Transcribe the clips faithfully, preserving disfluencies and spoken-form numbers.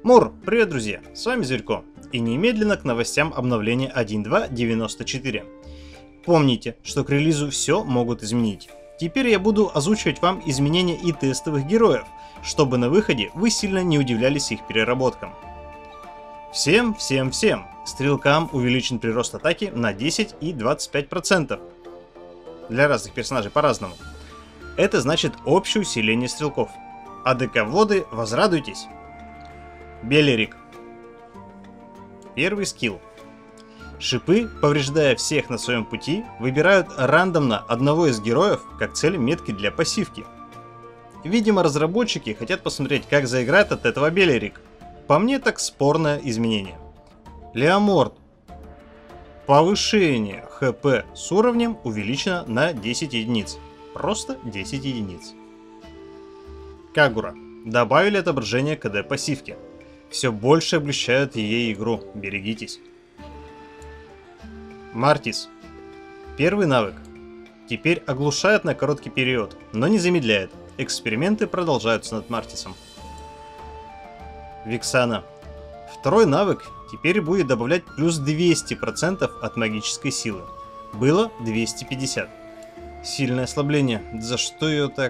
Мур, привет, друзья! С вами Зверько. И немедленно к новостям обновления один точка два точка девяносто четыре. Помните, что к релизу все могут изменить. Теперь я буду озвучивать вам изменения и тестовых героев, чтобы на выходе вы сильно не удивлялись их переработкам. Всем, всем, всем! Стрелкам увеличен прирост атаки на десять и двадцать пять процентов. Для разных персонажей по-разному. Это значит общее усиление стрелков. АДК-вводы, возрадуйтесь! Белерик. Первый скилл. Шипы, повреждая всех на своем пути, выбирают рандомно одного из героев как цель метки для пассивки. Видимо, разработчики хотят посмотреть, как заиграет от этого Белерик. По мне, так спорное изменение. Леоморд. Повышение ХП с уровнем увеличено на десять единиц. Просто десять единиц. Кагура. Добавили отображение КД пассивки. Все больше облегчают ей игру, берегитесь. Мартис. Первый навык. Теперь оглушает на короткий период, но не замедляет. Эксперименты продолжаются над Мартисом. Виксана. Второй навык теперь будет добавлять плюс двести процентов от магической силы. Было двести пятьдесят. Сильное ослабление. За что ее так?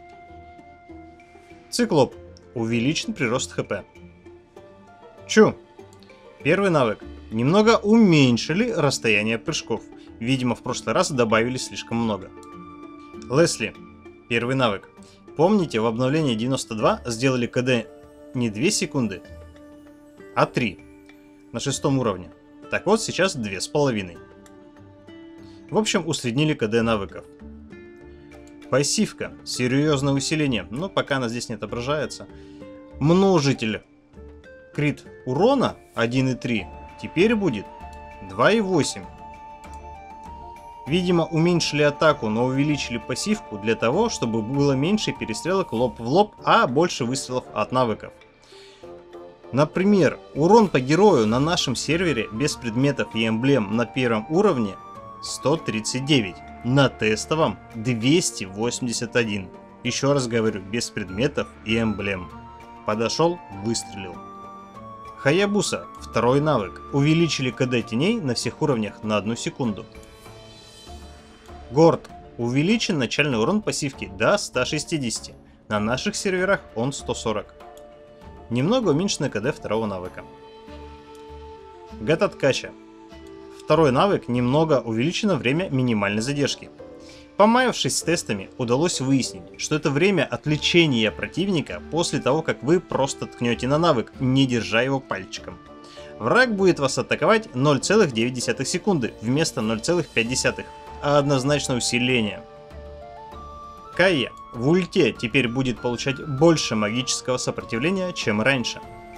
Циклоп. Увеличен прирост ХП. Чу. Первый навык. Немного уменьшили расстояние прыжков. Видимо, в прошлый раз добавили слишком много. Лесли. Первый навык. Помните, в обновлении девяносто два сделали КД не две секунды, а три. На шестом уровне. Так вот, сейчас две с половиной. В общем, усреднили КД навыков. Пассивка. Серьезное усиление, но пока она здесь не отображается. Множитель. Крит урона один и три теперь будет два и восемь. Видимо, уменьшили атаку, но увеличили пассивку для того, чтобы было меньше перестрелок лоб в лоб, а больше выстрелов от навыков. Например, урон по герою на нашем сервере без предметов и эмблем на первом уровне сто тридцать девять, на тестовом двести восемьдесят один. Еще раз говорю, без предметов и эмблем. Подошел, выстрелил. Хаябуса. Второй навык. Увеличили КД теней на всех уровнях на одну секунду. Горд. Увеличен начальный урон пассивки до ста шестидесяти. На наших серверах он сто сорок. Немного уменьшено КД второго навыка. Гататкача. Второй навык немного увеличено время минимальной задержки. Помаявшись с тестами, удалось выяснить, что это время отвлечения противника после того, как вы просто ткнете на навык, не держа его пальчиком. Враг будет вас атаковать ноль целых девять десятых секунды вместо ноль целых пять десятых, а однозначно усиление. Кайя в ульте теперь будет получать больше магического сопротивления, чем раньше.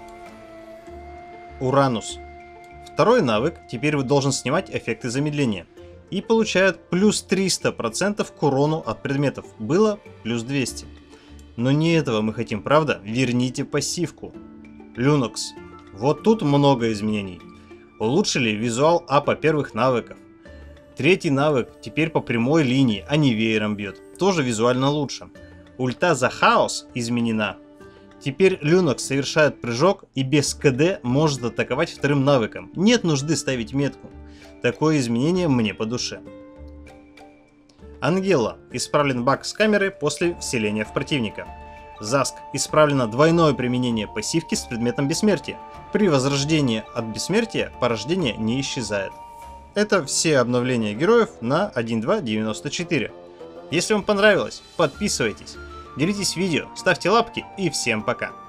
Уранус. Второй навык теперь вы должен снимать эффекты замедления. И получает плюс триста процентов к урону от предметов. Было плюс двести. Но не этого мы хотим, правда? Верните пассивку. Люнокс. Вот тут много изменений. Улучшили визуал апа первых навыков. Третий навык теперь по прямой линии, а не веером бьет. Тоже визуально лучше. Ульта за хаос изменена. Теперь Люнокс совершает прыжок и без КД может атаковать вторым навыком. Нет нужды ставить метку. Такое изменение мне по душе. Ангела. Исправлен баг с камеры после вселения в противника. Заск. Исправлено двойное применение пассивки с предметом бессмертия. При возрождении от бессмертия порождение не исчезает. Это все обновления героев на один точка два точка девяносто четыре. Если вам понравилось, подписывайтесь, делитесь видео, ставьте лапки и всем пока.